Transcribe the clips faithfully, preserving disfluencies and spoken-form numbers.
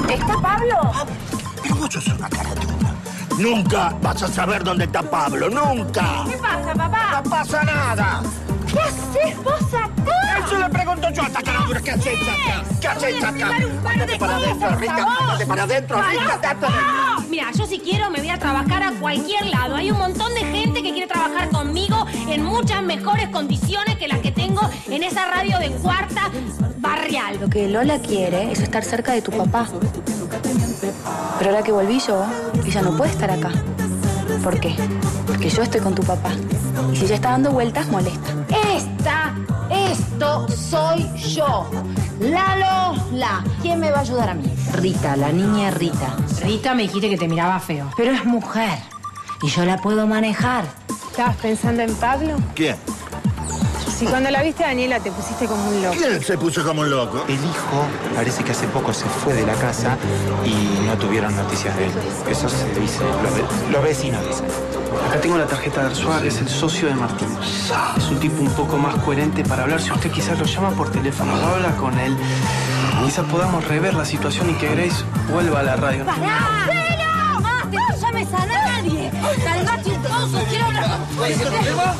¿Está Pablo? Ah, pero vos sos una caratuna. Nunca vas a saber dónde está Pablo, nunca. ¿Qué pasa, papá? No pasa nada. ¿Qué haces vos acá? Eso le pregunto yo a esta caradura. ¿Qué haces acá? ¿Qué haces acá? Andate para adentro, Rita. Andate para adentro, Rita. Andate. Mira, yo si quiero me voy a trabajar a cualquier lado. Hay un montón de gente que quiere trabajar conmigo en muchas mejores condiciones que las que tengo en esa radio de cuarta barrial. Lo que Lola quiere es estar cerca de tu papá. Pero ahora que volví yo, ella no puede estar acá. ¿Por qué? Porque yo estoy con tu papá. Y si ella está dando vueltas, molesta. Esta, esto soy yo. La Lola. ¿Quién me va a ayudar a mí? Rita, la niña Rita. Rita me dijiste que te miraba feo. Pero es mujer. Y yo la puedo manejar. ¿Estabas pensando en Pablo? ¿Quién? Si cuando la viste a Daniela te pusiste como un loco. ¿Quién se puso como un loco? El hijo parece que hace poco se fue de la casa y no tuvieron noticias de él. Eso se dice, los, ve los vecinos dicen. Acá tengo la tarjeta de Arzuaga, es el socio de Martín. Es un tipo un poco más coherente para hablar. Si usted quizás lo llama por teléfono, habla con él. Quizás podamos rever la situación y que Grace vuelva a la radio. ¡Pará! ¡Pero! ¡Más! ¡No llames a nadie! ¡Calmate un poco! ¡Quiero hablar con... ¿Hay cierto problema?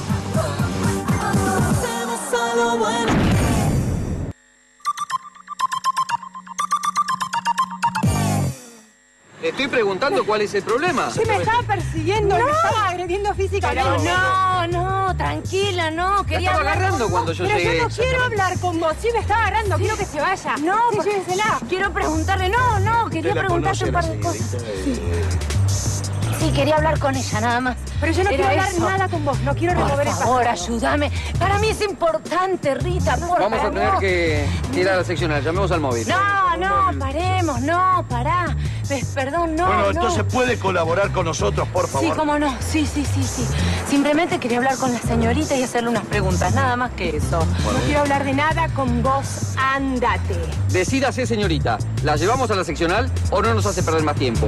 Le estoy preguntando cuál es el problema. Sí, me estaba persiguiendo, No. me estaba agrediendo físicamente. Pero no, no, tranquila, no. Me Quería estaba hablar agarrando con cuando vos. yo Pero llegué. yo no quiero hablar con vos. Sí, me estaba agarrando, quiero que se vaya. No, sí, porque llévesela. quiero preguntarle. No, no, quería preguntarte un par de cosas. Sí. Sí, quería hablar con ella, nada más. Pero yo no Era quiero hablar eso. nada con vos, no quiero Por remover el favor, pasado. ayúdame. Para mí es importante, Rita. Por Vamos a favor. tener que ir a la seccional. Llamemos al móvil. No, no, paremos, no, pará. Pues, perdón, no, Bueno, no. entonces puede colaborar con nosotros, por favor. Sí, cómo no. Sí, sí, sí, sí. Simplemente quería hablar con la señorita y hacerle unas preguntas, nada más que eso. No quiero hablar de nada con vos, ándate. Decídase, señorita. ¿La llevamos a la seccional o no nos hace perder más tiempo?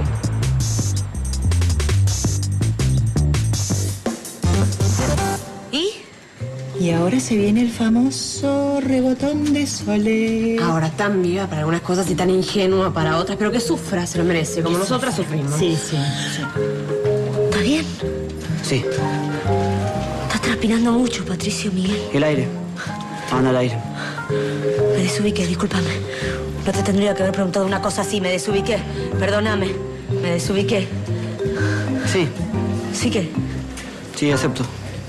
¿Y? Y ahora se viene el famoso rebotón de Soler. Ahora tan viva para algunas cosas y tan ingenua para otras, pero que sufra, se lo merece, como nosotras sufrimos. Sí, sí, sí. ¿Está bien? Sí, Estás transpirando mucho, Patricio Miguel. el aire. Anda al aire. Me desubiqué, discúlpame. No te tendría que haber preguntado una cosa así, me desubiqué. Perdóname, me desubiqué. Sí, ¿Sí qué? sí, acepto.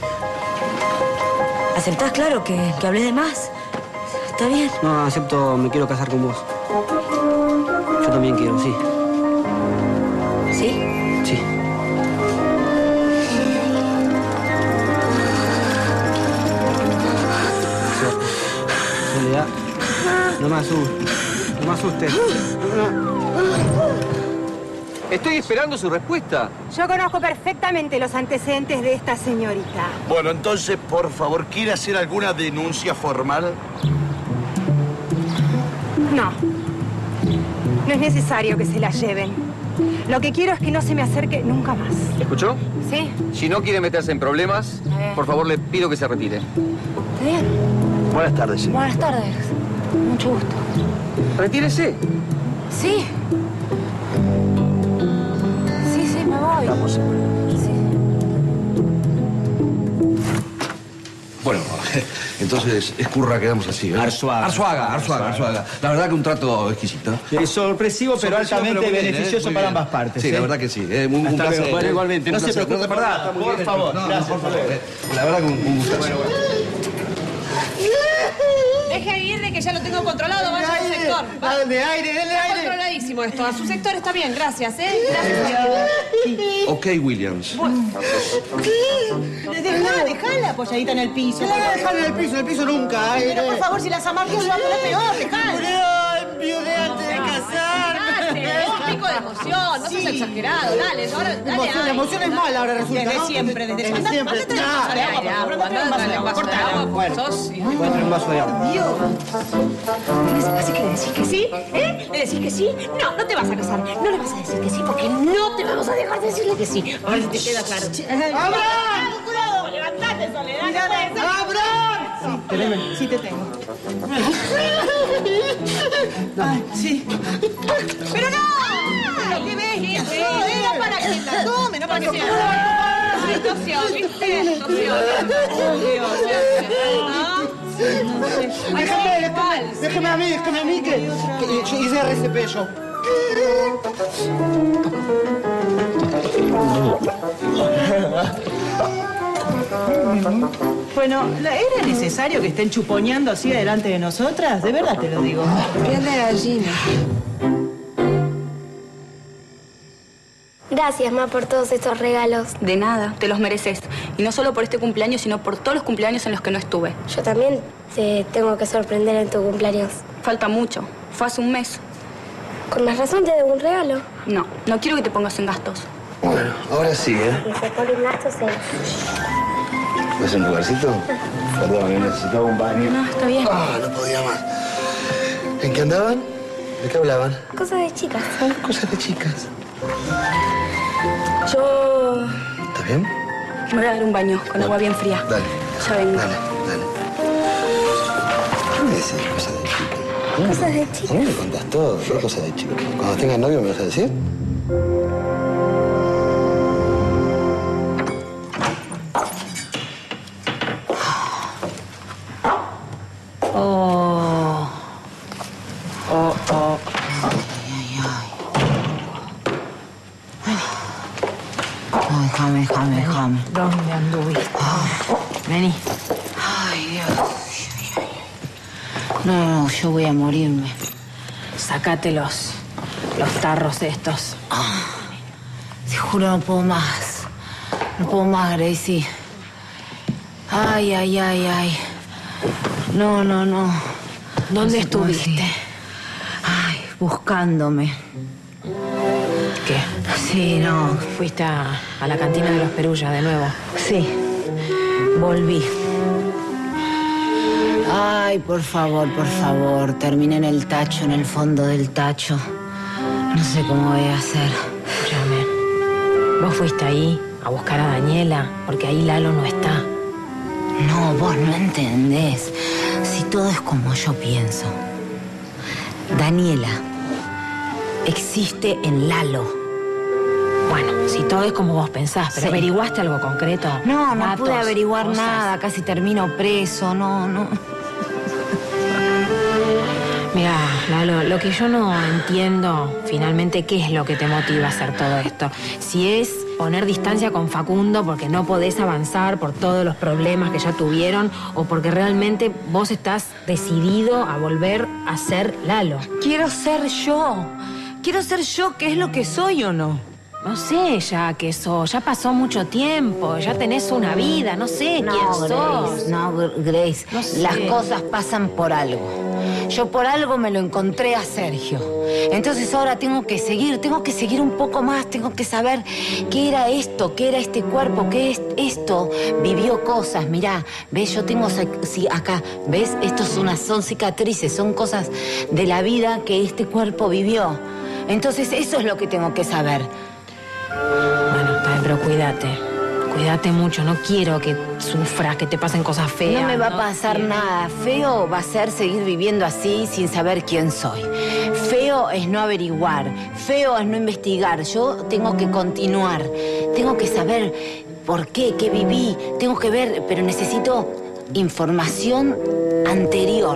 ¿Aceptás, claro, que, que hablé de más? ¿Está bien? No, acepto, me quiero casar con vos. Yo también quiero, sí. ¿Sí? Sí. Soledad, no me asustes. No me asustes. Estoy esperando su respuesta. Yo conozco perfectamente los antecedentes de esta señorita. Bueno, entonces, por favor, ¿quiere hacer alguna denuncia formal? No. No es necesario que se la lleven. Lo que quiero es que no se me acerque nunca más. ¿Escuchó? ¿Sí? Si no quiere meterse en problemas, por favor le pido que se retire. ¿Está bien? Buenas tardes, señor. Buenas tardes. Mucho gusto. Retírese. Sí. Sí, sí, me voy. Vamos. Sí. Bueno, entonces, Escurra, quedamos así, ¿eh? Arzuaga. Arzuaga, Arzuaga, Arzuaga. La verdad que un trato exquisito. Es sorpresivo, pero Sorpresivo, altamente pero muy bien, beneficioso ¿eh? Muy para bien. ambas partes. Sí, ¿eh? la verdad que sí. ¿eh? Un, un Hasta placer. luego. Bueno, ¿eh? igualmente. Un No se placer. preocupe, de verdad, por muy favor, bien. por favor. No, no, Gracias, por favor. por ¿eh? La verdad que un, un gustazo. Deje a Aguirre, que ya lo tengo controlado. Vaya a su sector. Va. Dale aire, dale Está aire. controladísimo esto. A su sector está bien, gracias, ¿eh? Gracias. Ok, Williams. Dejala, dejala apoyadita en el piso. No la dejan en el piso, en el piso nunca. ¿eh? Pero por favor, si las amargas se va a poner peor, dejala. Murió, enviudé antes de casarme. Dale, un pico de emoción, no seas exagerado. Dale, ahora, dale. Emoción, la emoción es mala ahora resulta, Desde ¿no? siempre, desde Desde siempre. siempre. Andate un vaso de agua, por favor, andate un vaso de agua. Cortala. Bueno, Sos... encuentre un vaso de agua. Así que le decís que sí, ¿eh? ¿Le decís que sí? No, no te vas a casar. No le vas a decir que sí porque no te vamos a dejar decirle que sí. A ver si te queda claro. ¡Abraham! ¡Cuidado! ¡Levantate, Soledad! ¡Abraham! Sí, te tengo. Sí, te tengo. Ay, sí. ¡Pero no! ¿Pero qué ves? Eso era para que la tome, no para que sea... Situación, ¿viste? Situación. Déjame, déjame, déjame a mí, déjame a mí, que, que yo hice R C P yo. Bueno, ¿era necesario que estén chuponeando así delante de nosotras? De verdad te lo digo. Piel de gallina. Gracias, Ma, por todos estos regalos. De nada, te los mereces. Y no solo por este cumpleaños, sino por todos los cumpleaños en los que no estuve. Yo también te tengo que sorprender en tu cumpleaños. Falta mucho. Fue hace un mes. Con más razón te debo un regalo. No, no quiero que te pongas en gastos. Bueno, ahora sí, ¿eh? Y se pone en gastos en... ¿Es un lugarcito? Perdón, necesitaba un baño. No, está bien. Ah, no podía más. ¿En qué andaban? ¿De qué hablaban? Cosas de chicas. Ah, cosas de chicas. Yo... ¿Estás bien? Me voy a dar un baño con agua bien fría. Dale. Ya vengo. Dale, dale. ¿Qué me decís cosas de chicas? ¿Eh? Cosas de chicas. A mí me contás todo. ¿Qué cosas de chicas? Cuando tengas novio me vas a decir. Oh. Oh, oh. Ay, ay, ay. No, déjame, déjame, déjame. ¿Dónde anduviste? Oh. Vení. Ay, Dios. No, no, yo voy a morirme. Sácate los, los tarros estos. Oh. Te juro, no puedo más. No puedo más, Gracie. Ay, ay, ay, ay. No, no, no. ¿Dónde estuviste? Ay, buscándome. ¿Qué? Sí, no. ¿Fuiste a, a la cantina de los Perullas de nuevo? Sí. Volví. Ay, por favor, por favor. Terminé en el tacho, en el fondo del tacho. No sé cómo voy a hacer. Escúchame. ¿Vos fuiste ahí a buscar a Daniela? Porque ahí Lalo no está. No, vos no entendés. Si todo es como yo pienso. Daniela existe en Lalo. Bueno, si todo es como vos pensás, pero Sí. ¿averiguaste algo concreto? No, no Datos, pude averiguar cosas. nada. Casi termino preso. No, no. Mira, Lalo, lo que yo no entiendo finalmente qué es lo que te motiva a hacer todo esto. Si es poner distancia con Facundo porque no podés avanzar por todos los problemas que ya tuvieron o porque realmente vos estás decidido a volver a ser Lalo. Quiero ser yo. Quiero ser yo, ¿qué es lo que soy o no? No sé ya qué sos, ya pasó mucho tiempo, ya tenés una vida, no sé No, quién sos. Grace, no, Grace. No sé. Las cosas pasan por algo. Yo por algo me lo encontré a Sergio. Entonces ahora tengo que seguir, tengo que seguir un poco más, tengo que saber qué era esto, qué era este cuerpo, qué es esto. Vivió cosas, mirá, ves, yo tengo sí, acá, ves, estos son, unas, son cicatrices, son cosas de la vida que este cuerpo vivió. Entonces eso es lo que tengo que saber. Bueno, está bien, pero cuídate. Cuídate mucho, no quiero que sufras, que te pasen cosas feas. No me va a no pasar quiero. nada. Feo va a ser seguir viviendo así sin saber quién soy. Feo es no averiguar. Feo es no investigar. Yo tengo que continuar. Tengo que saber por qué, qué viví. Tengo que ver, pero necesito información anterior.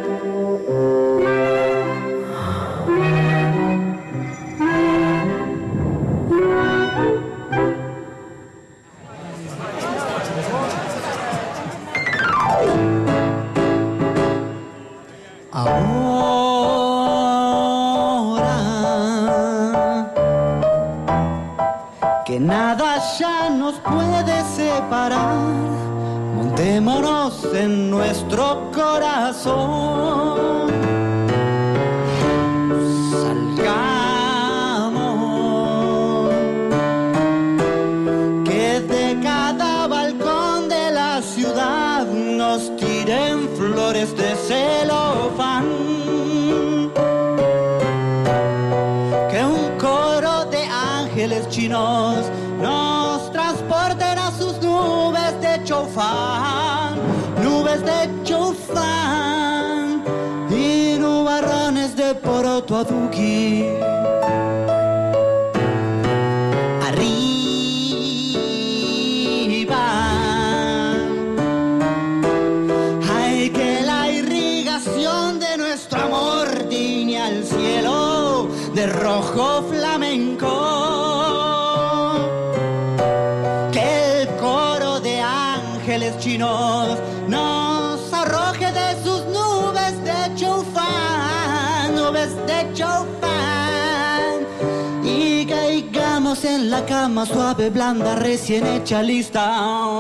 Que nada ya nos puede separar. Montémonos en nuestro corazón. Salgamos. Que de cada balcón de la ciudad nos tiren flores de celofán. Que un coro de ángeles chinos nos transporten a sus nubes de chaufán, nubes de chaufán y nubarrones de che porto a Duki. Arriba. Hay que la irrigación de nuestro amor tiña el cielo de rojo flamenco. Que el coro de ángeles chinos nos arroje de sus nubes de chaufán, nubes de chaufán, y caigamos en la cama suave, blanda, recién hecha, lista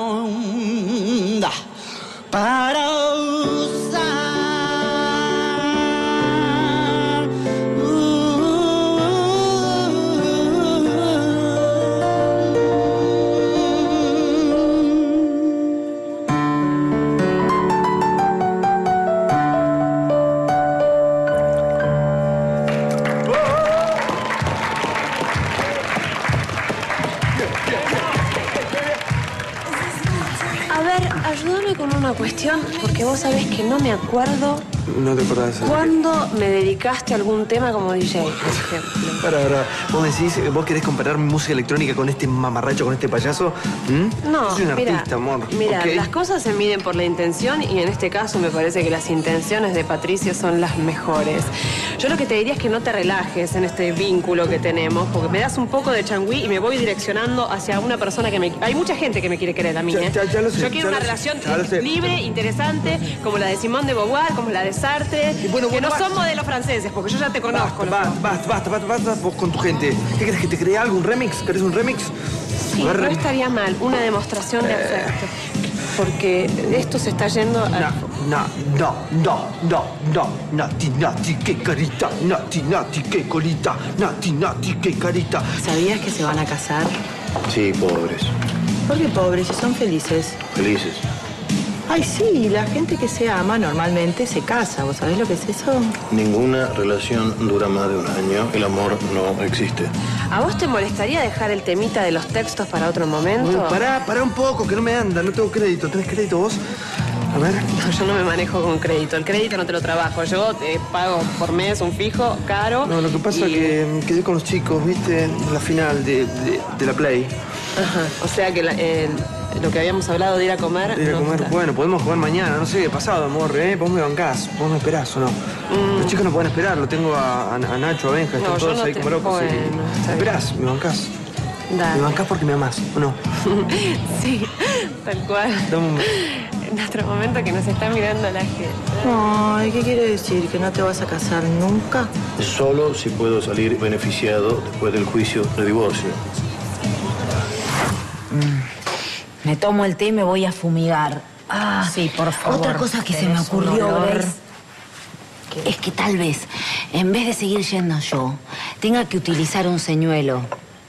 para usar. Ayúdame con una cuestión, porque vos sabés que no me acuerdo No te acordás. cuándo me dedicaste a algún tema como D J, por ejemplo. Para, para. ¿Vos me decís, vos querés comparar mi música electrónica con este mamarracho, con este payaso? ¿Mm? No, Soy un mira, artista, amor. Mira, ¿Okay? las cosas se miden por la intención y en este caso me parece que las intenciones de Patricio son las mejores. Yo lo que te diría es que no te relajes en este vínculo que tenemos, porque me das un poco de changüí y me voy direccionando hacia una persona que me... Hay mucha gente que me quiere querer a mí, Ya, ¿eh? ya, ya lo sé, Yo quiero ya una lo sé, relación ya lo sé. libre, interesante, como la de Simone de Beauvoir, como la de Sartre, bueno, que bueno, no basta. son modelos franceses, porque yo ya te conozco. los- Basta, basta, basta, basta, basta, vos con tu gente. ¿Qué querés que te cree algo? ¿Un remix? ¿Querés un remix? Sí, A ver, no estaría mal, una demostración de afecto. Porque esto se está yendo a... No, no, no, no, no, no, Nati, Nati, qué carita, Nati, Nati, qué colita, Nati, Nati, qué carita. ¿Sabías que se van a casar? Sí, pobres. ¿Por qué pobres? Si son felices. Felices. Ay, sí, la gente que se ama normalmente se casa. ¿Vos sabés lo que es eso? Ninguna relación dura más de un año. El amor no existe. ¿A vos te molestaría dejar el temita de los textos para otro momento? Bueno, pará, pará un poco, que no me anda, no tengo crédito. ¿Tenés crédito vos? A ver. No, yo no me manejo con crédito. El crédito no te lo trabajo. Yo te pago por mes un fijo caro. No, lo que pasa es y- que me quedé con los chicos, ¿viste? En la final de, de, de la Play. Ajá. O sea que la- el- lo que habíamos hablado de ir a comer... Ir a no comer, está. bueno, podemos comer mañana, no sé, pasado, amor, ¿eh? Vos me bancás, vos me esperás o no. Los chicos no pueden esperar, lo tengo a, a- a Nacho, a Benja, están No, yo todos no ahí te- como locos. bueno, y- está ¿Me bien. esperás? ¿Me bancás? Dale. ¿Me bancás porque me amás o no? Sí, tal cual. Dame un- En nuestro momento que nos está mirando la gente. Ay, ¿qué quiere decir? ¿Que no te vas a casar nunca? Solo si puedo salir beneficiado después del juicio de divorcio. Me tomo el té y me voy a fumigar. Ah, Sí, por favor. Otra cosa que se me Tenés un ocurrió, olor. Grace, es que tal vez, en vez de seguir yendo yo, tenga que utilizar un señuelo.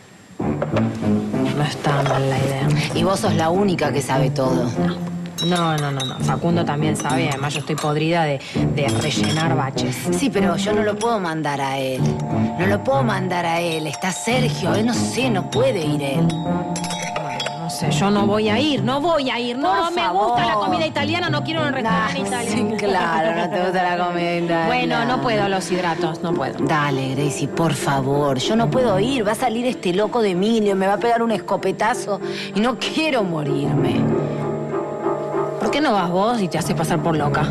No está mal la idea. Y vos sos la única que sabe todo. No, no, no, no. Facundo también sabe, además yo estoy podrida de, de rellenar baches. Sí, pero yo no lo puedo mandar a él. No lo puedo mandar a él. Está Sergio. Él no sé, no puede ir él. No sé, yo no voy a ir, no voy a ir. No Por me favor. gusta la comida italiana, no quiero un restaurante Nah, italiano. sí, claro, no te gusta la comida italiana. Bueno, no puedo los hidratos, no puedo. Dale, Gracie, por favor. Yo no puedo ir. Va a salir este loco de Emilio, me va a pegar un escopetazo y no quiero morirme. ¿Por qué no vas vos y te haces pasar por loca?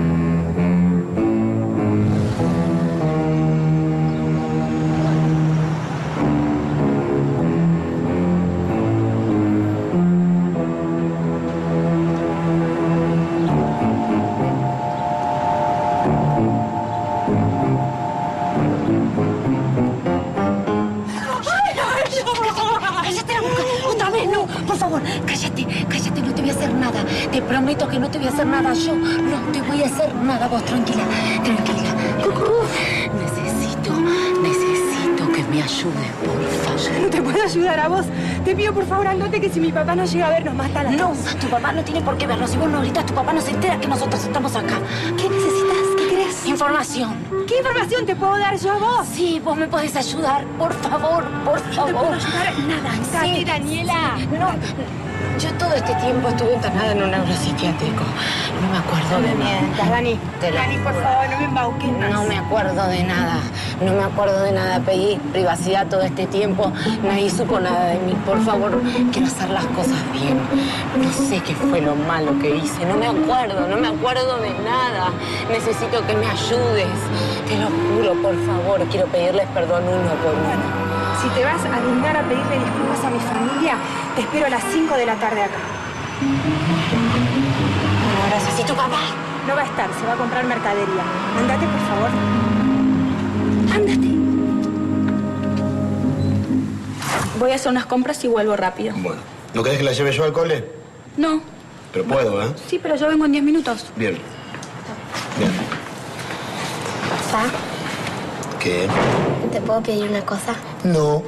¡Cállate la boca! ¡Otra vez no! Por favor, cállate, cállate, no te voy a hacer nada. Te prometo que no te voy a hacer nada yo. No te voy a hacer nada, vos tranquila, tranquila. Necesito, necesito que me ayudes, por favor. No te puedo ayudar a vos. Te pido por favor, andate, que si mi papá no llega a ver nos mata a la No, tu papá no tiene por qué verlo. Si vos no gritas, tu papá no se entera que nosotros estamos acá. ¿Qué necesitas? ¿Qué querés? Información. ¿Qué información te puedo dar yo a vos? Sí, vos me podés ayudar, por favor, por No te favor. puedo ayudar en nada. Andate, Sí. Daniela. No, Yo todo este tiempo estuve internada en un neuropsiquiátrico. No me acuerdo de nada. Mientas, Dani. Te lo Dani, por juro. favor, no me embauques más. No me acuerdo de nada. No me acuerdo de nada. Pedí privacidad todo este tiempo. Nadie supo nada de mí. Por favor, quiero hacer las cosas bien. No sé qué fue lo malo que hice. No me acuerdo, no me acuerdo de nada. Necesito que me ayudes. Te lo juro, por favor. Quiero pedirles perdón uno por uno. Si te vas a dignar a pedirle disculpas a mi familia, te espero a las cinco de la tarde acá. Bueno, gracias. ¿Y tu papá? No va a estar, se va a comprar mercadería. Andate, por favor. Ándate. Voy a hacer unas compras y vuelvo rápido. Bueno. ¿No querés que la lleve yo al cole? No. Pero puedo, ¿eh? Sí, pero yo vengo en diez minutos. Bien. Bien. ¿Papá? ¿Qué? ¿Te puedo pedir una cosa? No.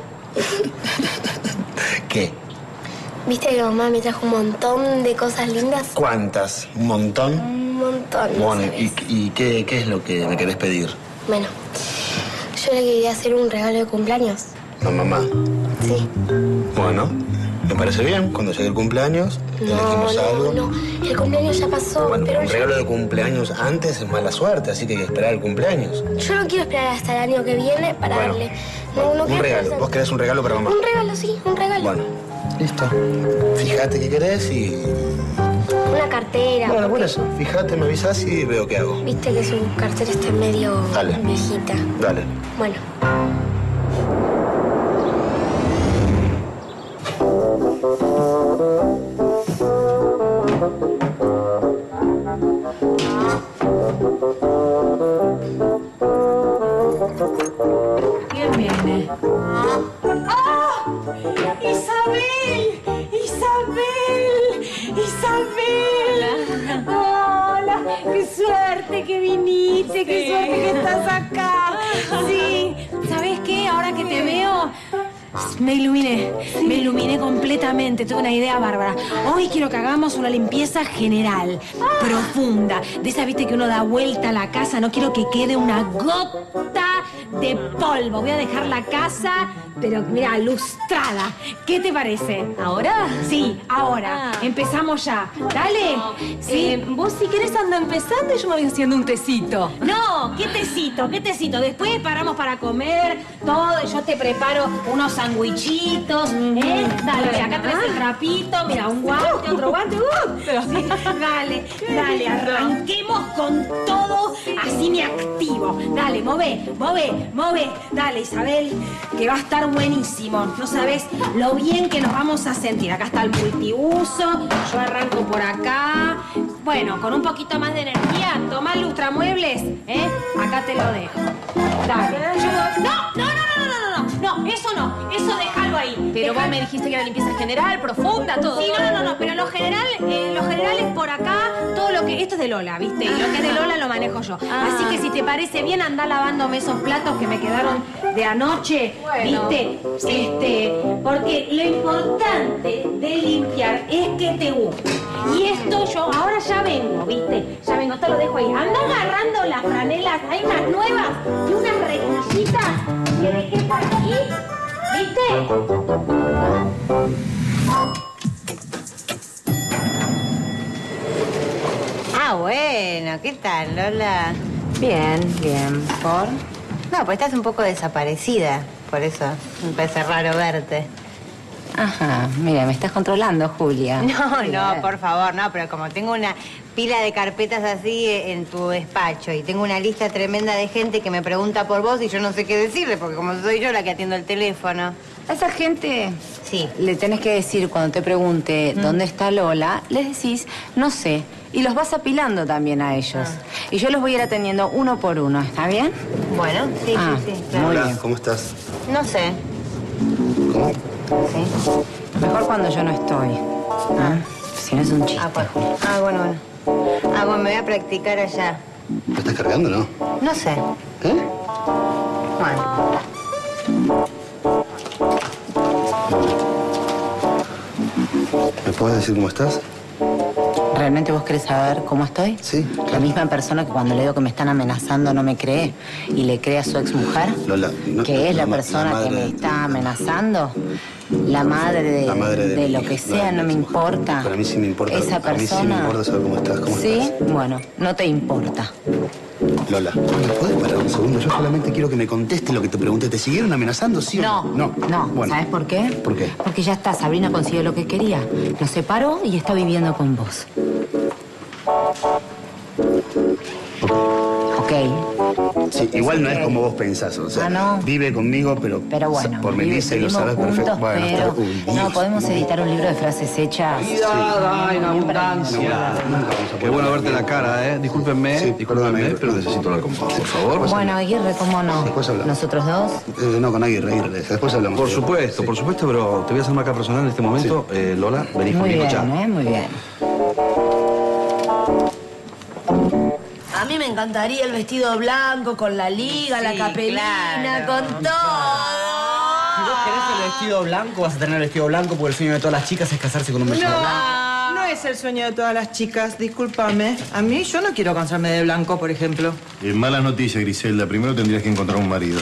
¿Qué? ¿Viste que mamá me trajo un montón de cosas lindas? ¿Cuántas? ¿Un montón? Un montón. no Bueno, sabes. ¿y, y qué, qué es lo que me querés pedir? Bueno, yo le quería hacer un regalo de cumpleaños. No, mamá. Sí. Bueno, me parece bien. Cuando llegue el cumpleaños, No, elegimos no, algo. no. El cumpleaños ya pasó, Bueno, pero un yo, regalo de cumpleaños antes es mala suerte, así que hay que esperar el cumpleaños. yo no quiero esperar hasta el año que viene para Bueno, darle. No, no un quiero regalo. esperar- ¿Vos querés un regalo para mamá? Un regalo, sí, un regalo. Bueno, listo. Fíjate qué querés y... Una cartera. Bueno, por porque eso. Fíjate, me avisás y veo qué hago. Viste que su cartera está medio Dale. viejita. Dale. Bueno. ¿Quién viene? ¡Ah! ¡Isabel! ¡Isabel! ¡Isabel! ¡Hola! ¡Qué suerte que viniste! ¡Qué Sí. suerte que estás acá! Sí, ¿sabes qué? Ahora que te veo, me iluminé. Me iluminé completamente. Tuve una idea bárbara. Hoy quiero que hagamos una limpieza general, profunda. De esa, viste, que uno da vuelta a la casa. No quiero que quede una gota de polvo. Voy a dejar la casa, pero mira, lustrada. ¿Qué te parece? ¿Ahora? Sí, ahora. Empezamos ya. Dale. Sí. Eh, vos si querés ando empezando y yo me voy haciendo un tecito. No, ¿qué tecito? ¿Qué tecito? Después paramos para comer, todo, y yo te preparo unos sandwichitos, ¿eh? Dale, mira, acá traes el trapito, mira, un guante, otro guante, ¡uh! Pero sí, dale, dale, arranquemos con todo, así me activo. Dale, move, move, move. Dale, Isabel, que va a estar buenísimo. No sabes lo bien que nos vamos a sentir. Acá está el multiuso, yo arranco por acá. Bueno, con un poquito más de energía, toma el lustramuebles, ¿eh? Acá te lo dejo. Dale. Yo- No, no, no, no, no, no, no, no, eso no, eso déjalo ahí. Pero Deja- vos me dijiste que era limpieza general, profunda, todo. Sí, no, no, no, no, pero lo general, eh, lo general es por acá, todo lo que... Esto es de Lola, ¿viste? Y lo que es de Lola lo manejo yo. Ah. Así que si te parece bien, anda lavándome esos platos que me quedaron de anoche, Bueno. ¿viste? Este, porque lo importante de limpiar es que te guste. Y esto yo, ahora ya vengo, ¿viste? Ya vengo, te lo dejo ahí. Anda agarrando las franelas, hay unas nuevas y unas rejillitas que dejé por aquí, ¿viste? Ah, bueno, ¿qué tal, Lola? Bien, bien. ¿Por? No, pues estás un poco desaparecida, por eso me parece raro verte. Ajá, mira, me estás controlando, Julia. No, Sí, no, eh. por favor, no, pero como tengo una pila de carpetas así en tu despacho y tengo una lista tremenda de gente que me pregunta por vos y yo no sé qué decirle, porque como soy yo la que atiendo el teléfono. A esa gente Sí. le tenés que decir cuando te pregunte dónde está Lola, les decís, no sé. Y los vas apilando también a ellos. Y yo los voy a ir atendiendo uno por uno, ¿está bien? Bueno, sí, Ah, sí, sí, claro. muy Hola, bien. ¿cómo estás? No sé. ¿Cómo? Sí. Mejor cuando yo no estoy. ¿Ah? Si no es un chiste. Ah, pues. Ah, bueno, bueno. Ah, bueno, me voy a practicar allá. ¿Me estás cargando, no? No sé. ¿Eh? Bueno. ¿Me puedes decir cómo estás? Re ¿Realmente vos querés saber cómo estoy? Sí. La misma persona que cuando le digo que me están amenazando no me cree y le cree a su exmujer, Lola, no, que es la, la persona la que me de... está amenazando, la madre de, la madre de, de mi lo hija, que sea, no me importa. Para mí sí me importa. Esa A mí sí me persona. importa saber cómo estás, cómo ¿Sí? estás. Bueno, no te importa. Lola, ¿me puedes parar un segundo? Yo solamente quiero que me conteste lo que te pregunté. ¿Te siguieron amenazando, sí o No, no? no. Bueno. ¿Sabes por qué? ¿Por qué? Porque ya está, Sabrina consiguió lo que quería. Nos separó y está viviendo con vos. Ok. Sí, igual no es como vos pensás. O sea, Ah, no. vive conmigo, pero, Pero bueno, por vive- Melissa y lo vivimos sabes juntos, perfecto. Bueno, pero está- uy, no, Dios. podemos editar un libro de frases hechas. Cuidado, en abundancia. Qué bueno verte la cara, ¿eh? Discúlpenme, Sí, discúlpenme, perdóname. pero necesito hablar con vos, por favor. Bueno, Aguirre, ¿cómo no? Después hablamos. ¿Nosotros dos? Eh, no, con Aguirre, Aguirre. Después hablamos. Por supuesto, por supuesto, pero te voy a hacer marca personal en este momento. Eh, Lola, venís Muy conmigo bien, ya. ¿eh? Muy bien. A mí me encantaría el vestido blanco con la liga, la Sí, capelina, claro. con todo. Si vos querés el vestido blanco, vas a tener el vestido blanco porque el sueño de todas las chicas es casarse con un vestido blanco. No, no es el sueño de todas las chicas, discúlpame. A mí yo no quiero casarme de blanco, por ejemplo. Eh, mala noticia, Griselda. Primero tendrías que encontrar un marido.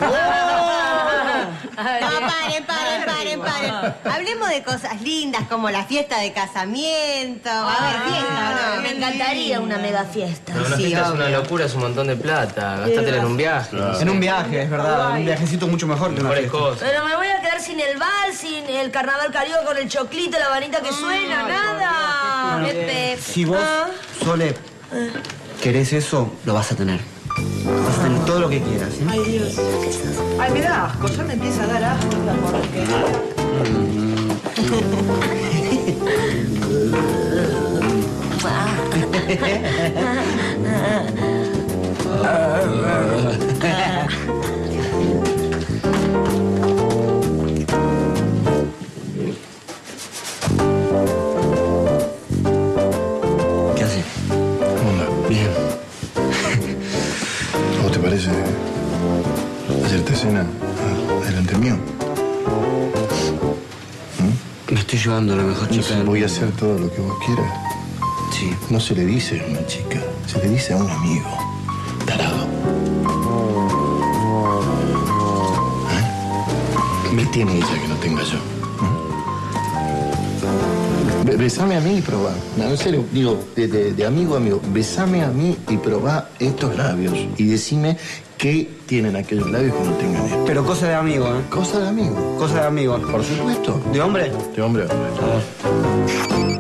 No, paren, paren, paren, paren. Hablemos de cosas lindas como la fiesta de casamiento. Va a haber fiesta, ¿no? Me encantaría una mega fiesta. Pero una Sí, fiesta es una obvio. locura, es un montón de plata. Gastátela en un viaje. no sé. En un viaje, es verdad. En un viajecito mucho mejor que una Mejores fiesta. cosas. Pero me voy a quedar sin el vals, sin el carnaval carioca con el choclito, la varita que suena, nada. Pepe. Si vos, Sole, querés eso, lo vas a tener. Vas a tener todo lo que quieras, ¿eh? Ay, Dios. Ay, me da asco, ya me empieza a dar asco esta ¿Qué haces? ¿Cómo anda? Bien. ¿Cómo te parece hacerte cena ah, delante mío? Me estoy llevando la mejor chica del Voy a mundo. hacer todo lo que vos quieras. Sí. No se le dice a una chica, se le dice a un amigo. Tarado. ¿Eh? ¿Qué tiene ella que no tenga yo? ¿Mm? Be- Besame a mí y probá. No, en serio, digo, de, de- de amigo a amigo, besame a mí y probá estos labios y decime qué tienen aquellos labios que no tengan esto. Pero cosa de amigo, ¿eh? Cosa de amigo. Cosa de amigo. Por supuesto. ¿De hombre? De hombre a hombre.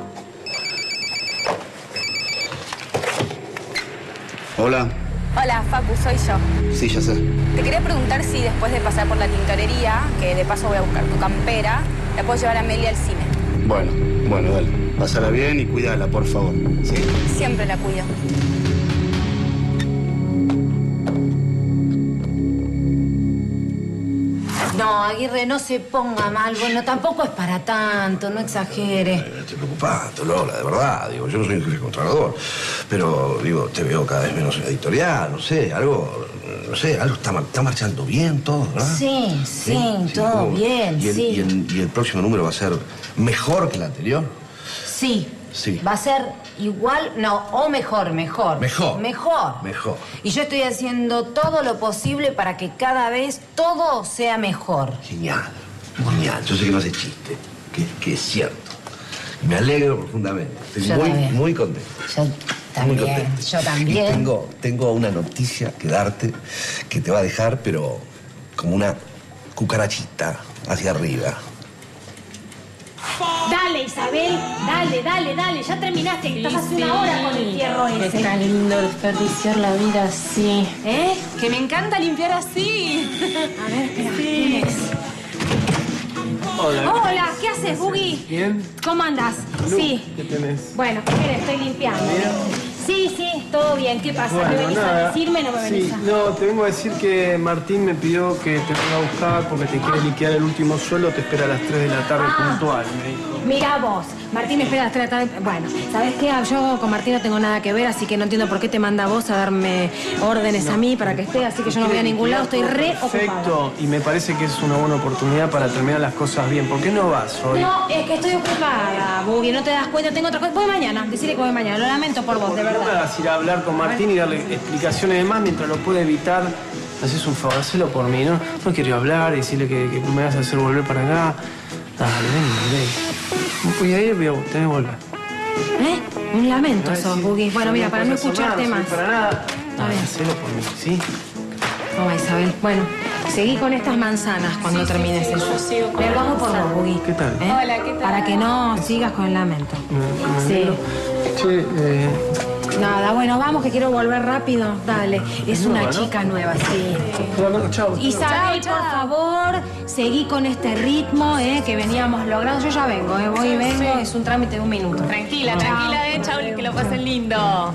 Hola. Hola, Facu, soy yo. Sí, ya sé. Te quería preguntar si después de pasar por la tintorería, que de paso voy a buscar tu campera, la puedo llevar a Amelia al cine. Bueno, bueno, dale. Pásala bien y cuídala, por favor. ¿Sí? Siempre la cuido. No, Aguirre, no se ponga mal. Bueno, tampoco es para tanto, no exagere. No estoy preocupado, Lola, de verdad. Digo, yo no soy un jefe controlador. Pero, digo, te veo cada vez menos en la editorial, no sé, algo, no sé, algo está, mar- está marchando bien todo, ¿verdad? Sí, sí, todo ¿cómo? bien, y el, sí. Y el, y el próximo número va a ser mejor que el anterior. Sí. Sí. Va a ser igual, no, o mejor, mejor. Mejor. Mejor. Mejor. Y yo estoy haciendo todo lo posible para que cada vez todo sea mejor. Genial, genial. Yo sé que no hace chiste, que, que es cierto. Y me alegro profundamente. Estoy Yo muy, también. muy contento. Yo Muy también, contento. yo también. Y tengo, tengo una noticia que darte que te va a dejar, pero como una cucarachita hacia arriba. Dale, Isabel, dale, dale, dale. Ya terminaste, que estás hace una hora con el fierro ese. Está lindo desperdiciar la vida así. ¿Eh? Que me encanta limpiar así. A ver, espera, ¿quién es? Hola. Hola, ¿qué haces, Buggy? ¿Bien? ¿Cómo andás? Lu, Sí. ¿Qué tenés? Bueno, mira, estoy limpiando. Sí, sí, todo bien. ¿Qué pasa? ¿Me Bueno, venís nada. a decirme no me Sí, venís a...? no, te vengo a decir que Martín me pidió que te venga a buscar porque te quiere liquidar el último sueldo, te espera a las tres de la tarde Ah. puntual, me dijo. Mira vos, Martín, espera, espera, espera. Bueno, ¿sabés qué? Yo con Martín no tengo nada que ver, así que no entiendo por qué te manda vos a darme órdenes a mí para que esté, así que yo no voy a ningún lado, estoy re ocupada. Perfecto, y me parece que es una buena oportunidad para terminar las cosas bien. ¿Por qué no vas hoy? No, es que estoy ocupada, Buggy, no te das cuenta, tengo otra cosa. Voy mañana, decirle que voy mañana, lo lamento por vos, de No me verdad. hagas ir a hablar con Martín y darle explicaciones de más mientras lo puede evitar. Haces un favor, hacelo por mí, ¿no? No quiero hablar y decirle que, que me vas a hacer volver para acá. Dale, ven, ven. No voy a ir, voy a tenés que volver. ¿Eh? Un lamento Ay, sos, sí. Buggy. Bueno, mira, para no puedes hacer escucharte nada, más. no soy para nada. A ver. Hacelo por mí, ¿sí? Toma, Isabel. Bueno, seguí con estas manzanas cuando Sí, sí, termines sí, eso. yo sigo con Le lo las hago por vos, manzanas. Buggy. ¿Qué tal? ¿Eh? Hola, ¿qué tal? Para que no sigas con el lamento. Me- me Sí. alegro. Che, eh... Nada, bueno, vamos, que quiero volver rápido. Dale. Es una Nueva, ¿no? chica nueva, sí. Bueno, chao. Isabel, por favor, seguí con este ritmo eh, que veníamos logrando. Yo ya vengo, eh, voy y vengo, es un trámite de un minuto. Tranquila, tranquila, eh, chau, que lo pasen lindo.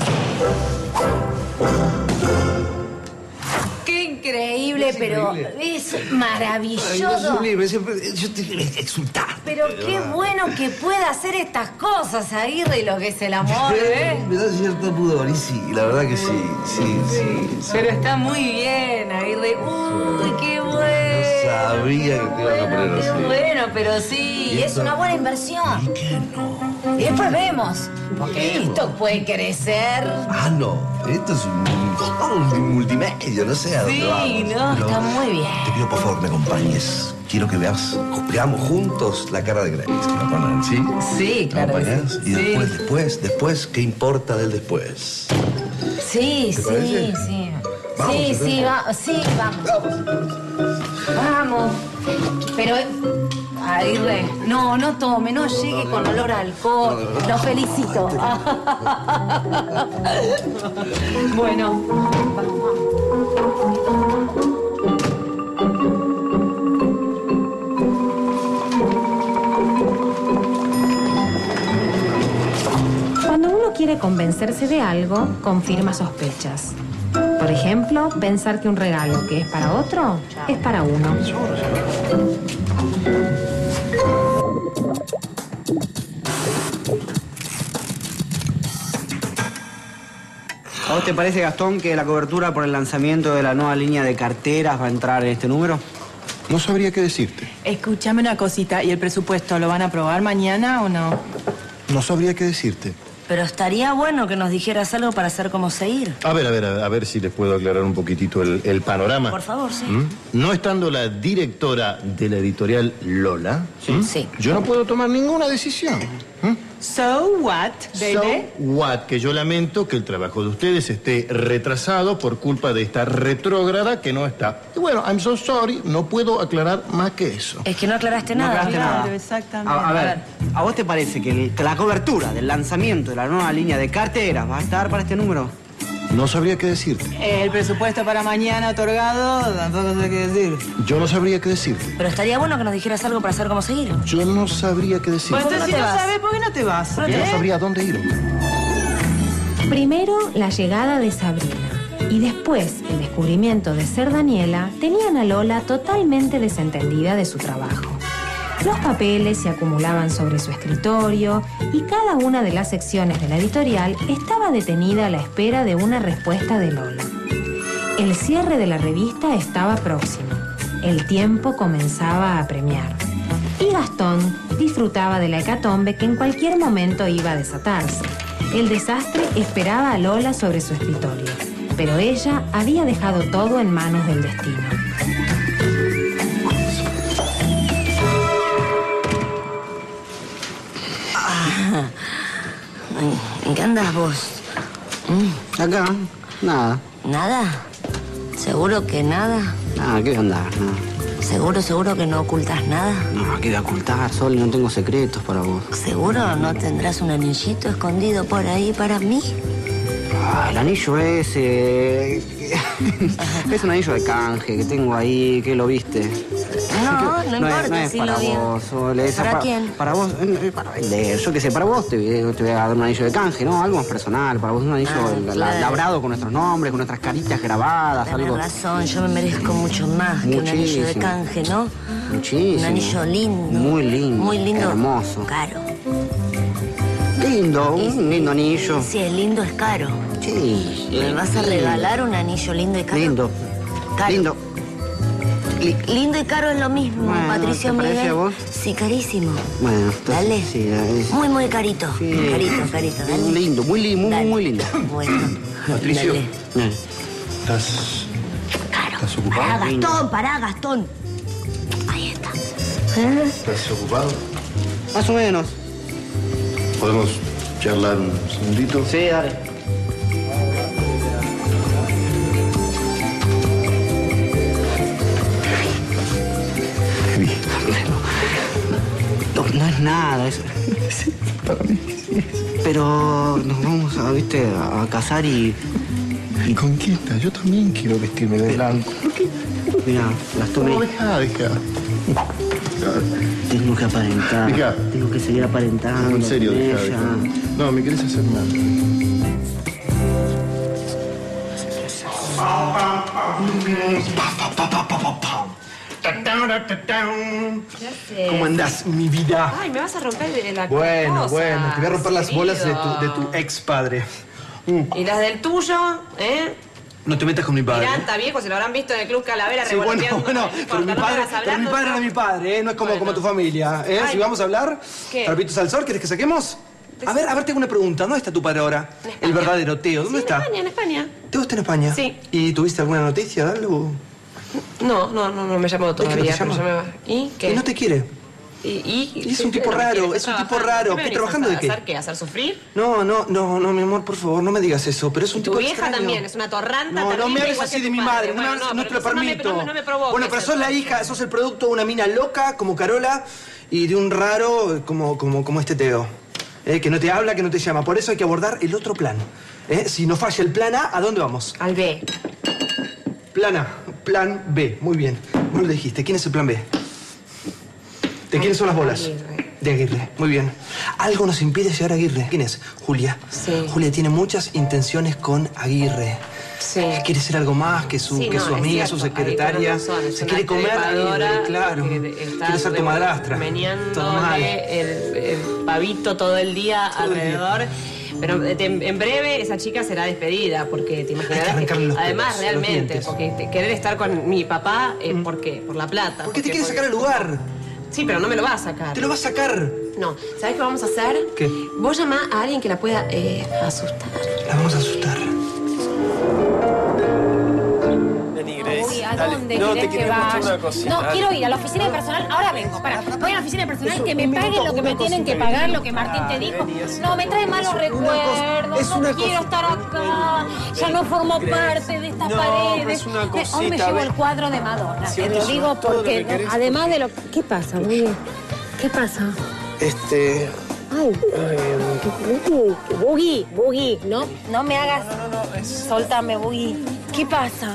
Qué increíble, Es pero increíble. es Ay, no maravilloso. es sublime, siempre, yo te exultante. Pero qué bueno que pueda hacer estas cosas, Aguirre, y lo que es el amor, ¿eh? Me da cierto pudor, y sí, la verdad que sí, sí, sí. Pero está muy bien, Aguirre. Uy, qué bueno. Sabía que te iban a poner Qué así. bueno, pero sí, ¿Y es esto? una buena inversión. ¿Y qué no? Y después vemos, porque esto puede crecer. Ah, no, esto es un, un multimedia, no sé a dónde Sí, vamos. no, Pero está muy bien. Te pido, por favor, me acompañes. Quiero que veas, veamos juntos la cara de Grace, que la ponen, ¿sí? Sí, ¿Me claro que acompañas? sí. Y Sí. después, después, después, ¿qué importa del después? Sí, ¿Te sí, parece? sí. Vamos, sí, entonces. sí, va, sí, vamos. Vamos. Pero, Aguirre, no, no tome, no llegue con olor a alcohol. Lo felicito. Bueno, Cuando uno quiere convencerse de algo, confirma sospechas. Por ejemplo, pensar que un regalo que es para otro es para uno. ¿A vos te parece, Gastón, que la cobertura por el lanzamiento de la nueva línea de carteras va a entrar en este número? No sabría qué decirte. Escúchame una cosita, ¿y el presupuesto lo van a aprobar mañana o no? No sabría qué decirte. Pero estaría bueno que nos dijeras algo para saber cómo seguir. A ver, a ver, a ver si les puedo aclarar un poquitito el, el panorama. Por favor, sí. ¿Mm? No estando la directora de la editorial Lola, ¿m? Sí. yo no puedo tomar ninguna decisión. ¿Mm? So what, baby? So what, que yo lamento que el trabajo de ustedes esté retrasado por culpa de esta retrógrada que no está. Y bueno, I'm so sorry, no puedo aclarar más que eso. Es que no aclaraste No nada. aclaraste nada. Claro, exactamente. A, a ver, ¿a vos te parece que, el- que la cobertura del lanzamiento de la nueva línea de carteras va a estar para este número? No sabría qué decirte. El presupuesto para mañana otorgado, tampoco sé qué decir. Yo no sabría qué decirte. Pero estaría bueno que nos dijeras algo para saber cómo seguir. Yo no sabría qué decirte. Pues ¿Por qué entonces, no si te no vas? sabes, ¿por qué no te vas? Yo no ¿Eh? sabría a dónde ir. Primero, la llegada de Sabrina. Y después, el descubrimiento de ser Daniela, tenían a Lola totalmente desentendida de su trabajo. Los papeles se acumulaban sobre su escritorio y cada una de las secciones de la editorial estaba detenida a la espera de una respuesta de Lola. El cierre de la revista estaba próximo. El tiempo comenzaba a apremiar. Y Gastón disfrutaba de la hecatombe que en cualquier momento iba a desatarse. El desastre esperaba a Lola sobre su escritorio, pero ella había dejado todo en manos del destino. ¿En qué andas vos? ¿Mm? Acá, nada. ¿Nada? ¿Seguro que nada? Nada, ¿qué voy a andar? Nada. ¿Seguro, seguro que no ocultas nada? No, ¿qué voy a ocultar? Sol, no tengo secretos para vos. ¿Seguro no tendrás un anillito escondido por ahí para mí? Ah, el anillo ese... es un anillo de canje que tengo ahí, que lo viste. No, no, no importa, es, no es sí para lo digo. vos, Sole. Esa ¿Para pa- quién? Para vos, eh, para vender. Yo qué sé, para vos te, te voy a dar un anillo de canje, ¿no? Algo más personal. Para vos un anillo Ah, la- claro. labrado con nuestros nombres, con nuestras caritas grabadas, Tenés algo. razón, yo me merezco mucho más que un anillo de Muchísimo. canje, ¿no? Muchísimo. Un anillo lindo. Muy lindo. Muy lindo. Hermoso. Caro. Lindo, un lindo anillo. Si es lindo, es caro. Sí. ¿Me vas a regalar un anillo lindo y caro? Lindo. Caro. Lindo. Li- Lindo y caro es lo mismo, Bueno, Patricio ¿te parece Miguel. a vos? Sí, carísimo. Bueno, entonces, Dale. sí, es- Muy, muy carito. Sí. Carito, carito, dale. Lindo, muy lindo, muy, Dale. muy lindo. Bueno. Patricio, Dale. ¿estás, ¿estás Pará, ocupado? Gastón, pará, Gastón. Ahí está. ¿Estás ocupado? Más o menos. ¿Podemos charlar un segundito? Sí, dale. No, no es nada, es... Para mí sí es. Pero nos vamos a, viste, a, a casar y... ¿Y con quién estás? Yo también quiero vestirme de blanco. ¿Por qué? Mira, Gastón... No, me- deja, deja. Tengo que aparentar. Deja. Tengo que seguir aparentando. No, en serio, con deja, ella. deja. No, me querés hacer mal. ¿Cómo andás, mi vida? Ay, me vas a romper la Bueno, cosa, bueno, te voy a romper las bolas de tu, querido. de tu ex padre. Y las del tuyo, ¿eh? No te metas con mi padre. Mirá, está viejo, se lo habrán visto en el Club Calavera Sí, bueno, revoloteando. bueno, No pero importa, mi no me padre, hagas pero hablar, mi no padre te- era mi padre, ¿eh? No es como, como tu familia, ¿eh? Ay. Si vamos a hablar, ¿Qué? trapitos al sol, ¿querés que saquemos? A ver, a ver, tengo una pregunta. ¿Dónde está tu padre ahora? El verdadero Teo. ¿Dónde Sí, está? En España, en España. ¿Teo está en España? Sí. ¿Y tuviste alguna noticia de algo? No, no, no, no me llamó ¿Es que no todavía. te pero llama? ya me- ¿Y qué? ¿Y no te quiere? Y, y- Y es un ¿qué tipo no me raro, quiere? es un ¿Estoy tipo trabajando? raro. me ¿Qué, venís trabajando a de qué? ¿Hacer qué? ¿Hacer sufrir? No, no, no, no, mi amor, por favor, no me digas eso, pero es un Y tu tipo vieja extraño. también, es una torranta No, no terrible, me hables igual así que de tu mi padre. madre, no, me Bueno, hables- no, no pero te lo eso no me- permito. no me- no me provoques, Bueno, pero sos la entonces. hija, sos el producto de una mina loca como Carola y de un raro como, como, como este Teo. Eh, que no te habla, que no te llama. Por eso hay que abordar el otro plan. Eh, si nos falla el plan A, ¿a dónde vamos? Al B. Plan A, plan B. Muy bien. Vos lo dijiste. ¿Quién es el plan B? ¿De quiénes son las bolas? Aguirre. De Aguirre. Muy bien. Algo nos impide llegar a Aguirre. ¿Quién es? Julia. Sí. Julia tiene muchas intenciones con Aguirre. Sí. Quiere ser algo más que su, Sí, que no, su es amiga, cierto, su ahí secretaria. tenés razón, es Se una quiere comer a trepadora Aguirre, claro. que está Quiere ser tu madrastra. Todo mal. Meneándole el, el pavito todo el día Todo el día. alrededor. Pero eh, te- en breve esa chica será despedida, porque te imaginarás que, arrancarle los además pelos, los realmente, dientes. porque te- querer estar con mi papá, eh, ¿por qué? Por la plata. ¿Por qué te porque- quiere sacar el lugar? Sí, pero no me lo va a sacar. ¿Te lo va a sacar? No, ¿sabes qué vamos a hacer? ¿Qué? Vos llamá a alguien que la pueda eh, asustar. La vamos a asustar. Uy, ¿a dónde querés que vaya? No, quiero ir a la oficina de personal. Ahora vengo, para. Voy a la oficina de personal que me paguen lo que me tienen que pagar, lo que Martín te dijo. No, me trae malos recuerdos. No quiero estar acá. Ya no formo parte de estas No, paredes. pero es una Me- Hoy me cosita, llevo ve. el cuadro de Madonna. Si Te vos lo te digo llevas todo lo porque, que querés, además de lo. ¿Qué pasa, Buggy? ¿Qué pasa? Este... Ay, Buggy, Buggy, no, no me hagas. Soltame, Buggy. ¿Qué pasa?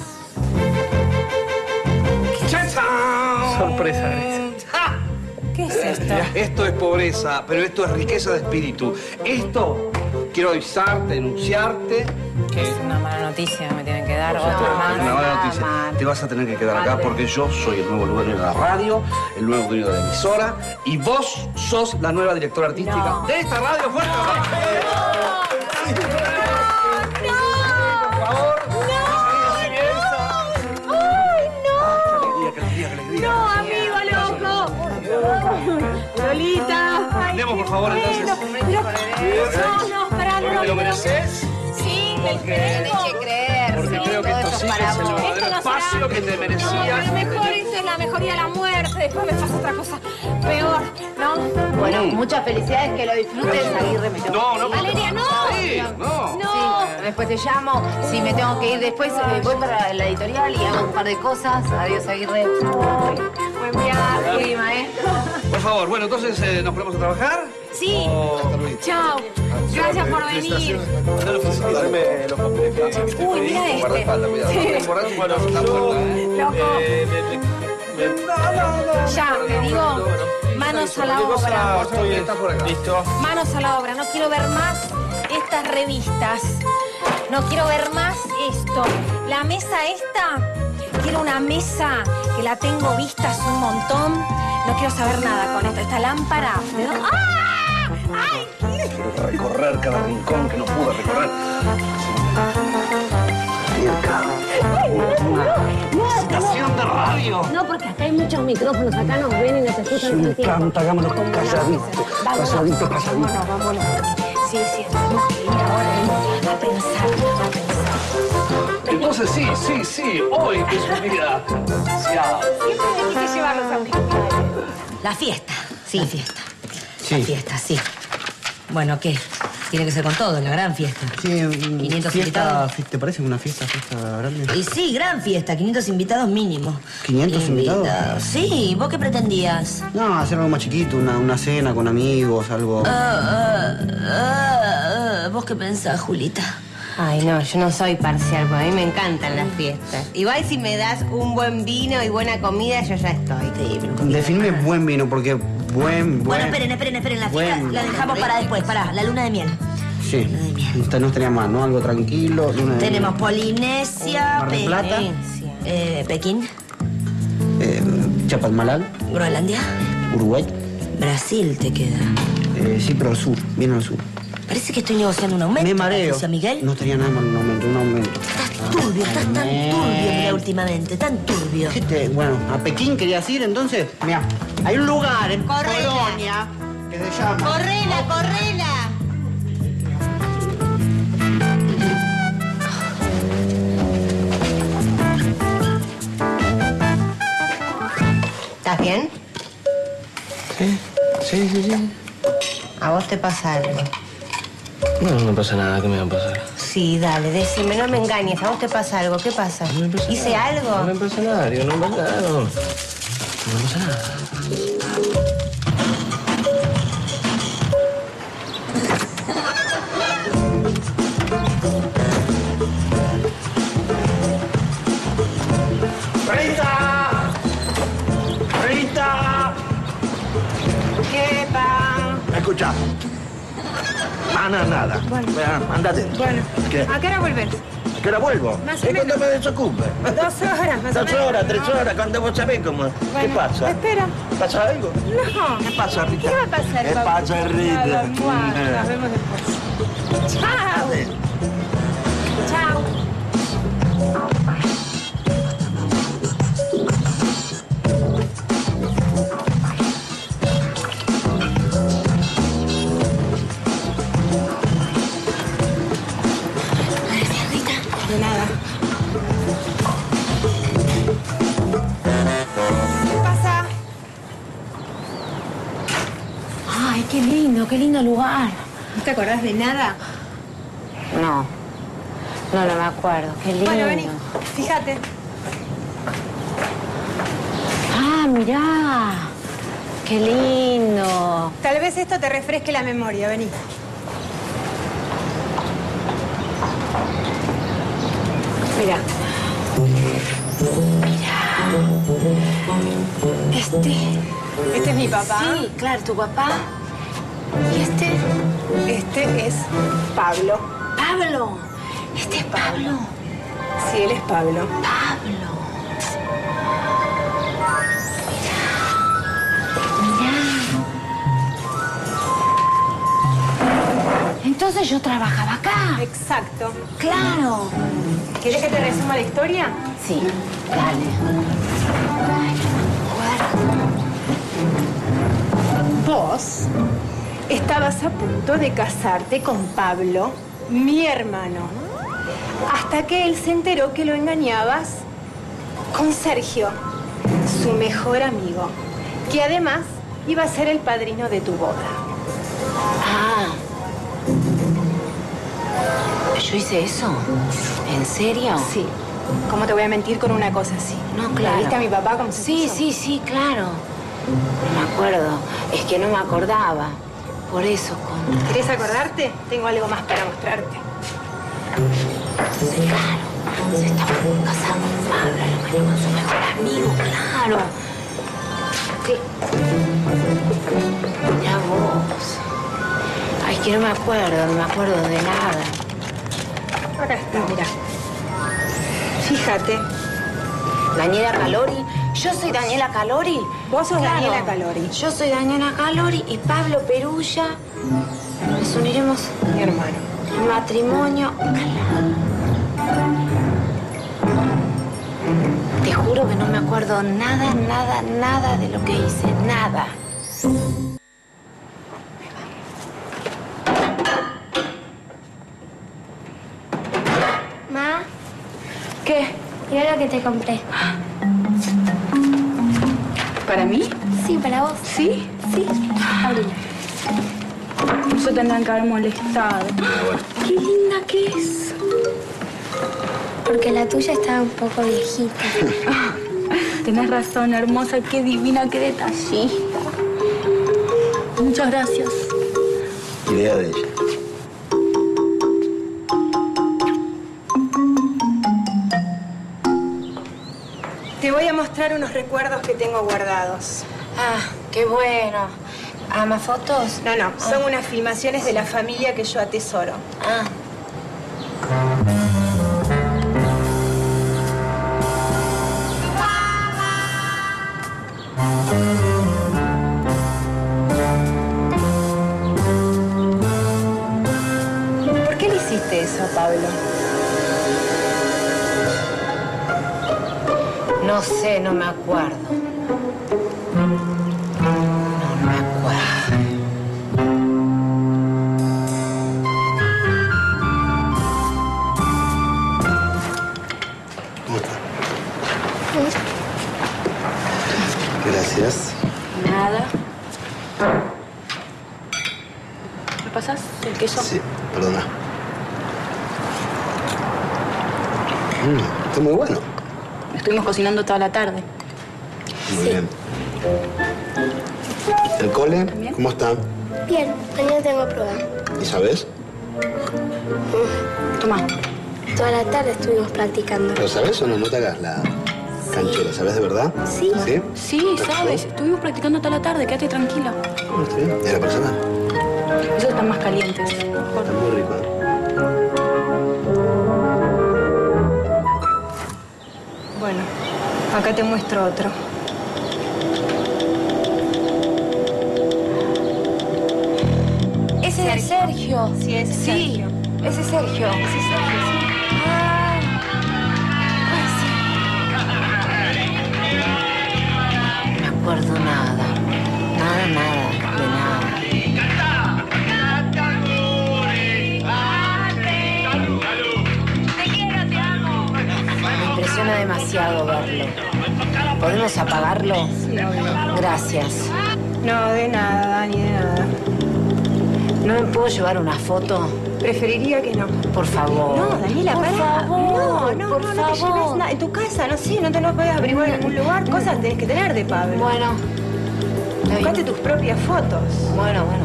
Sorpresa. ¿Qué es esto? Esto es pobreza, pero esto es riqueza de espíritu. Esto, quiero avisarte, denunciarte. Que es una mala noticia, me tienen que dar Esto otra es más. una mala noticia. Te vas a tener que quedar acá porque yo soy el nuevo dueño de la radio, el nuevo dueño de la emisora y vos sos la nueva directora artística No. de esta radio. ¡Fuerte! ¡No, amigo loco! Lolita. Ay, Demos, por qué favor, bueno. entonces. Pero- No, no, pará, no, ¿Porque te lo no. mereces? Sí, Porque- tengo. creer. Porque creo que esto sí es el verdadero espacio que te No, merecías. pero mejor esto es la mejoría de la muerte. Después me pasa otra cosa peor, ¿no? Bueno, muchas felicidades, que lo disfrutes, Aguirre. Me tengo No, que no, ir. Valeria, no. Sí, no. Sí, después te llamo. Si me tengo que ir después, eh, voy para la editorial y hago un par de cosas. Adiós, Aguirre. Buen viaje, Sí. maestro. Por favor, bueno, entonces eh, nos ponemos a trabajar. Sí. O- Chao. Gracias por venir. Uy, mira este. Guardaespaldas, cuidado. Sí. Por ahí, bueno, está puerta, ¿eh? Loco. Ya, te digo, manos a la obra. Listo. Manos a la obra. No quiero ver más estas revistas. No quiero ver más esto. La mesa esta, quiero una mesa que la tengo vista hace un montón. No quiero saber nada con esto. Esta lámpara. me da- ¡Ah! ¡Ay! Quiero recorrer cada rincón que no pude recorrer. Estación de radio. No, porque acá hay muchos micrófonos, acá nos ven y nos escuchan todo el Me tiempo. encanta, hagámoslo calladito. Vámonos. Calladito, calladito. Vámonos, vámonos. Sí, sí, tenemos que ir ahora a pensar, a pensar. Entonces sí, sí, sí, hoy es un día especial. Siempre me quise llevar los auriculares. La fiesta. Sí. La fiesta. Sí. La fiesta, sí. Bueno, ¿qué? Tiene que ser con todo, la gran fiesta. Sí, quinientos fiesta, invitados. ¿te parece una fiesta, fiesta grande? Y sí, gran fiesta, quinientos invitados mínimo. ¿quinientos invitados? Sí, ¿vos qué pretendías? No, hacer algo más chiquito, una, una cena con amigos, algo... Ah, ah, ah, ah. ¿Vos qué pensás, Julita? Ay, no, yo no soy parcial, porque a mí me encantan las fiestas. Igual si me das un buen vino y buena comida, yo ya estoy. Sí, pero Definime buen vino, porque buen, buen... Bueno, esperen, esperen, esperen. La fiesta Buen- la dejamos para después. Pará, la luna de miel. Sí, esta no estaría mal, ¿no? Algo tranquilo. luna de- Tenemos Polinesia, Mar del Pe- Plata. eh, Pekín, Eh, Chapalmalal, Groenlandia, Uruguay. Brasil te queda. Eh, sí, pero al sur, bien al sur. Parece que estoy negociando un aumento. Me mareo. Patricia Miguel. No estaría nada mal un aumento, un aumento. Turbio, estás tan turbio, mira, últimamente, tan turbio. ¿Qué te- Bueno, a Pekín querías ir, entonces, mira, hay un lugar en Correla. Polonia que se llama... ¡Correla, correla! ¿Estás bien? Sí, sí, sí, sí. ¿A vos te pasa algo? No, no pasa nada. ¿Qué me va a pasar? Sí, dale, decime, no me engañes. ¿A vos te pasa algo? ¿Qué pasa? ¿Hice algo? No me pasa nada, digo, no me pasa nada, no. No me pasa nada. ¡Rita! ¡Rita! ¿Qué va? Escucha. Ana, nada. Bueno. Vea, andate. Bueno, ¿Qué? ¿a qué hora volvés? ¿A qué hora vuelvo? Más o Es cuando menos. me desocupe. Dos horas, más o Dos menos. horas, tres ¿no? horas, cuando vos sabés cómo. ¿Qué Bueno, pasa? Espera. ¿Pasa algo? No. ¿Qué pasa, Rita? ¿Qué va a pasar, ¿Qué Pablo? pasa, Rita? Nada, mua, Nos vemos después. Chao. Chao. De nada. ¿Qué pasa? Ay, qué lindo, qué lindo lugar. ¿No te acordás de nada? No. No, no me acuerdo. Qué lindo. Bueno, vení. Fíjate. Ah, mirá. Qué lindo. Tal vez esto te refresque la memoria. Vení. Mira. Este. Este es mi papá. Sí, claro, tu papá. ¿Y este? Este es Pablo. Pablo. Este es Pablo. Sí, él es Pablo. Pablo. Mirá. Entonces yo trabajaba acá. Exacto. Claro. ¿Quieres que te resuma la historia? Sí, dale. Vos estabas a punto de casarte con Pablo, mi hermano, hasta que él se enteró que lo engañabas con Sergio, su mejor amigo, que además iba a ser el padrino de tu boda. Ah. ¿Yo hice eso? ¿En serio? Sí. ¿Cómo te voy a mentir con una cosa así? No, ¿Le claro. viste a mi papá cómo se Sí, puso? sí, sí, claro. No me acuerdo. Es que no me acordaba. Por eso, con... ¿Querés acordarte? Tengo algo más para mostrarte. Entonces, claro, se estaba casando con Pablo, lo engañó con su mejor amigo, claro. Sí. Mira vos. Ay, es que no me acuerdo, no me acuerdo de nada. Acá está, mira. Fíjate. Daniela Calori. Yo soy Daniela Calori. Vos sos Claro. Daniela Calori. Yo soy Daniela Calori y Pablo Perulla. Nos uniremos. Mi hermano. En matrimonio. Te juro que no me acuerdo nada, nada, nada de lo que hice. Nada. Ma, ¿Qué? mira lo que te compré. ¿Para mí? Sí, para vos. ¿Sí? Sí. Abrila. No se tendrán que haber molestado. Qué linda que es. Porque la tuya está un poco viejita. Tenés razón, hermosa. Qué divina, qué detallista. Muchas gracias. Idea de ella. Te voy a mostrar unos recuerdos que tengo guardados. Ah, qué bueno. ¿Ama fotos? No, no, son unas filmaciones de la familia que yo atesoro. Ah. ¿Por qué le hiciste eso a Pablo? No sé, no me acuerdo. No, no me acuerdo. ¿Cómo está? Gracias. Nada. ¿Me pasas el queso? Sí, perdona. Mm, está muy bueno. Estuvimos cocinando toda la tarde. Muy bien. ¿El cole? ¿Cómo está? Bien, mañana tengo prueba. ¿Y sabes? Toma. Toda la tarde estuvimos practicando. ¿Pero sabes o no? No te hagas la canchera. ¿Sabes de verdad? Sí. ¿Sí? Sí, sabes. Estuvimos practicando toda la tarde. Quédate tranquila. ¿Cómo está bien? ¿Y la persona? Esos están más calientes. Está muy rico, ¿eh? Bueno, acá te muestro otro. Ese es Sergio. Sí, ese es Sí, Sergio. ese es Sergio. Ese es Sergio, sí. Ah. Ay, sí. No me acuerdo nada. Nada, nada, de nada. Me impresiona demasiado verlo. ¿Podemos apagarlo? Sí, obvio. Gracias. No, de nada, Dani, de nada. ¿No me puedo llevar una foto? Preferiría que no. Por favor. No, Daniela, por pará. favor. No, no, por no, no favor. te lleves nada. En tu casa, no sé, no te lo puedes averiguar en algún lugar. Cosas tenés que tener de Pablo. Bueno. Buscate tus propias fotos. Bueno, bueno.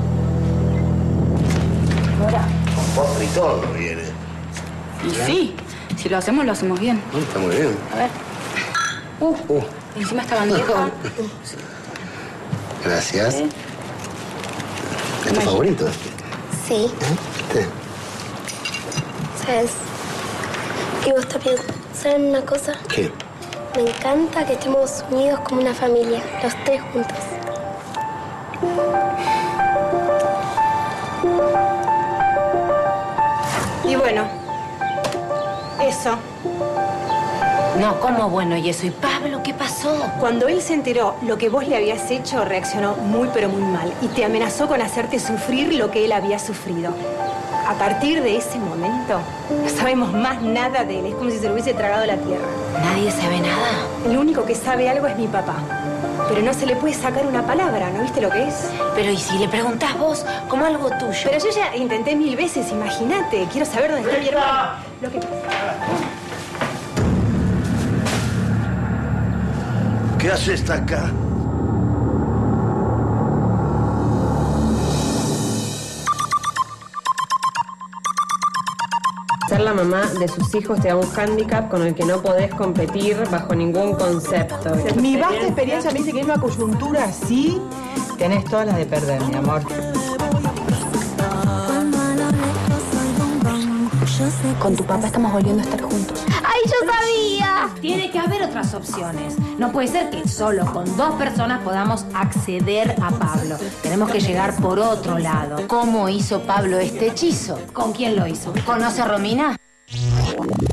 Ahora. Con postre y todo viene. Y sí, si lo hacemos, lo hacemos bien. Mm, está muy bien. A ver. Uh, Uh. encima esta bandeja. Gracias. ¿Eh? ¿Es tu favorito? Sí, ¿Este? ¿sabes? Y vos también, ¿saben una cosa? ¿Qué? Me encanta que estemos unidos como una familia, los tres juntos. Y bueno, eso. No, ¿cómo bueno y eso? ¿Y Pablo qué pasó? Cuando él se enteró lo que vos le habías hecho, reaccionó muy pero muy mal y te amenazó con hacerte sufrir lo que él había sufrido. A partir de ese momento, no sabemos más nada de él. Es como si se lo hubiese tragado la tierra. ¿Nadie sabe nada? El único que sabe algo es mi papá. Pero no se le puede sacar una palabra, ¿no viste lo que es? Pero ¿y si le preguntás vos como algo tuyo? Pero yo ya intenté mil veces, imagínate. Quiero saber dónde está mi hermano. Lo que ¿Qué hace esta acá? Ser la mamá de sus hijos te da un hándicap con el que no podés competir bajo ningún concepto. Mi vasta experiencia me dice que en una coyuntura así tenés todas las de perder, mi amor. Con tu papá estamos volviendo a estar juntos. ¡Ay, yo sabía! Tiene que haber otras opciones. No puede ser que solo con dos personas podamos acceder a Pablo. Tenemos que llegar por otro lado. ¿Cómo hizo Pablo este hechizo? ¿Con quién lo hizo? ¿Conoce a Romina?